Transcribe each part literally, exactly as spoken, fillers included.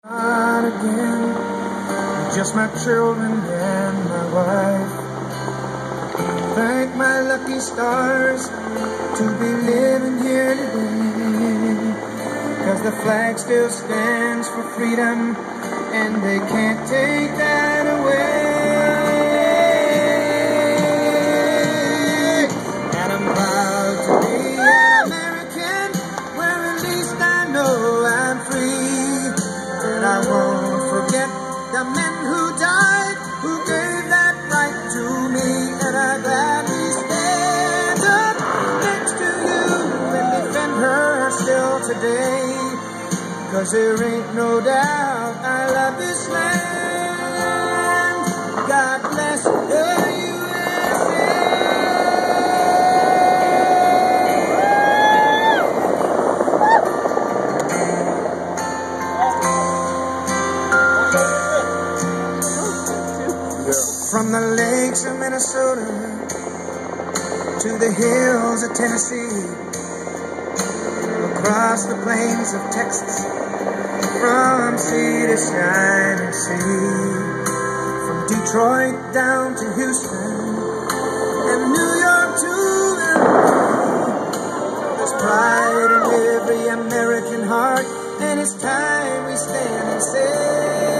Not again, just my children and my wife. Thank my lucky stars to be living here today, 'cause the flag still stands for freedom and they can't take that away. And I'm proud to be an American, where at least I know I'm free. And I won't forget the men who died, who gave that right to me. And I gladly stand up next to you and defend her still today, 'cause there ain't no doubt I love this land. God bless the U S A. From the lakes of Minnesota to the hills of Tennessee, across the plains of Texas, from sea to shining sea, from Detroit down to Houston and New York to Atlanta. There's pride in every American heart, and it's time we stand and say,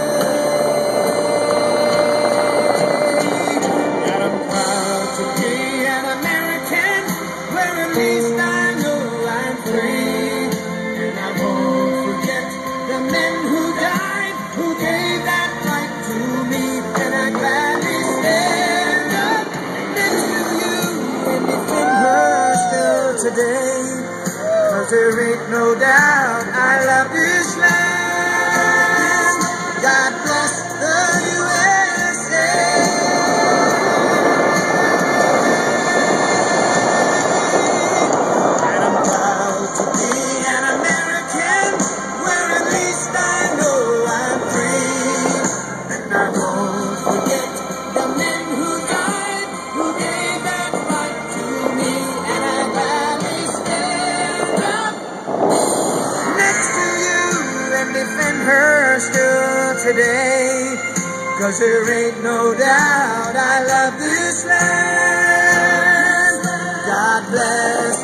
at least I know I'm free. And I won't forget the men who died, who gave that right to me. And I gladly stand up next to you and defend her still today, 'cause there ain't no doubt I love this land. God bless the U S A. Her still today, 'cause there ain't no doubt I love this land. God bless